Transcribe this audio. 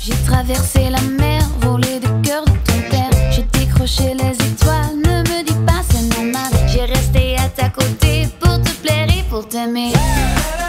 J'ai traversé la mer, volé le cœur de ton père. J'ai décroché les étoiles, ne me dis pas c'est normal. J'ai resté à ta côté pour te plaire et pour t'aimer.